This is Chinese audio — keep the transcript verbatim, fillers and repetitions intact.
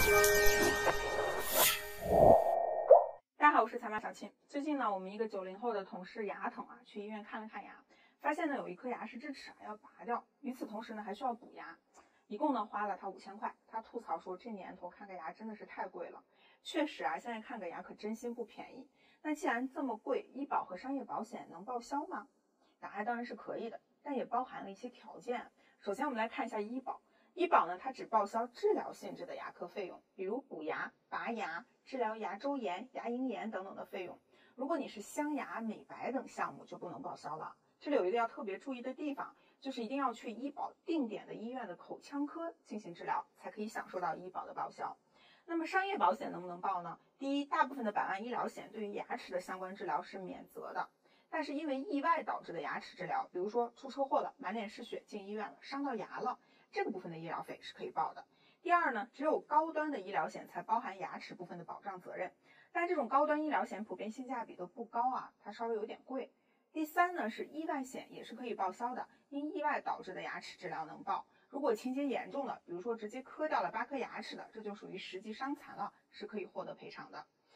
大家好，我是财马小青。最近呢，我们一个九零后的同事牙疼啊，去医院看了看牙，发现呢有一颗牙是智齿啊要拔掉，与此同时呢还需要补牙，一共呢花了他五千块。他吐槽说这年头看个牙真的是太贵了。确实啊，现在看个牙可真心不便宜。那既然这么贵，医保和商业保险能报销吗？答案当然是可以的，但也包含了一些条件。首先我们来看一下医保。医保呢，它只报销治疗性质的牙科费用，比如补牙、拔牙、治疗牙周炎、牙龈炎等等的费用。如果你是镶牙、美白等项目，就不能报销了。这里有一个要特别注意的地方，就是一定要去医保定点的医院的口腔科进行治疗，才可以享受到医保的报销。那么商业保险能不能报呢？第一，大部分的百万医疗险对于牙齿的相关治疗是免责的。但是因为意外导致的牙齿治疗，比如说出车祸了，满脸是血进医院了，伤到牙了，这个部分的医疗费是可以报的。第二呢，只有高端的医疗险才包含牙齿部分的保障责任，但这种高端医疗险普遍性价比都不高啊，它稍微有点贵。第三呢，是意外险也是可以报销的，因意外导致的牙齿治疗能报。如果情节严重的，比如说直接磕掉了八颗牙齿的，这就属于实际伤残了，是可以获得赔偿的。